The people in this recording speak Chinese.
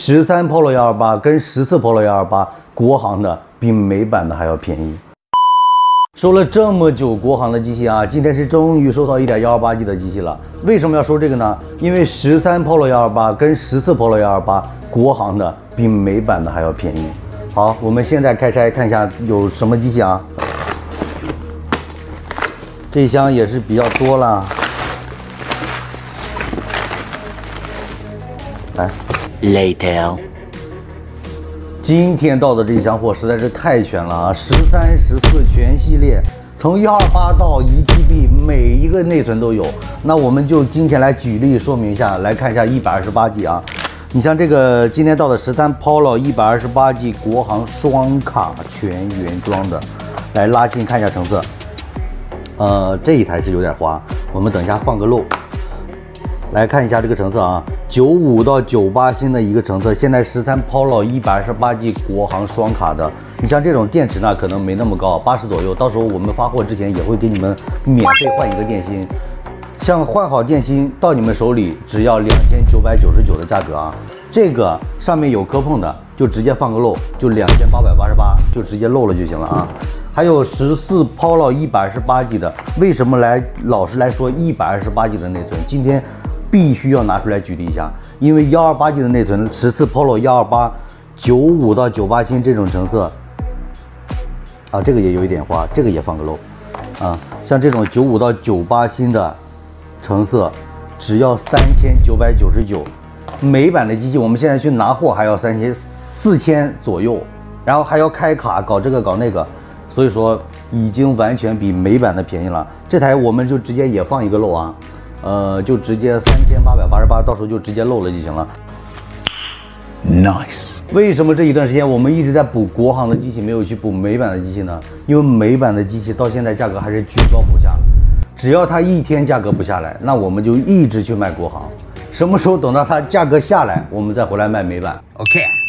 13 Polo 128跟14 Polo 128，国行的比美版的还要便宜。收了这么久国行的机器啊，今天是终于收到一台 128G 的机器了。为什么要说这个呢？因为13 Polo 128跟14 Polo 128，国行的比美版的还要便宜。好，我们现在开拆看一下有什么机器啊。这一箱也是比较多了。来 ，Later。 今天到的这一箱货实在是太全了啊！13、14全系列，从128到 1TB， 每一个内存都有。那我们就今天来举例说明一下，来看一下 128G 啊。你像这个今天到的13 Polo 128G 国行双卡全原装的，来拉近看一下成色。这一台是有点花，我们等一下放个漏。来看一下这个成色啊，95到98星的一个成色。现在13 Polo 128G 国行双卡的，你像这种电池呢，可能没那么高，80左右。到时候我们发货之前也会给你们免费换一个电芯。像换好电芯到你们手里，只要2999的价格啊。这个上面有磕碰的，就直接放个漏，就2888，就直接漏了就行了啊。还有14 Polo 128G 的，为什么老师来说128G 的内存？今天必须要拿出来举例一下，因为128G 的内存，14 Polo 128 95到98星这种成色啊，这个也有一点花，这个也放个漏啊。像这种95到98星的成色，只要3999。美版的机器我们现在去拿货还要4000左右，然后还要开卡搞这个搞那个，所以说已经完全比美版的便宜了。这台我们就直接也放一个漏啊。就直接3888，到时候就直接漏了就行了。 Nice。 为什么这一段时间我们一直在补国行的机器，没有去补美版的机器呢？因为美版的机器到现在价格还是居高不下，只要它一天价格不下来，那我们就一直去卖国行。什么时候等到它价格下来，我们再回来卖美版。 OK。